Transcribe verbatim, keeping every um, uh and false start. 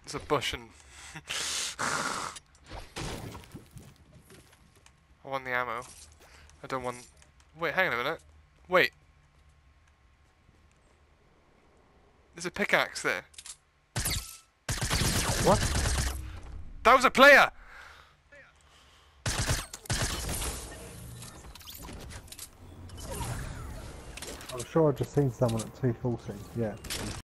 There's a bush and... I want the ammo. I don't want... Wait, hang on a minute. Wait. There's a pickaxe there. What? That was a player! I'm sure I've just seen someone at two forty. Yeah.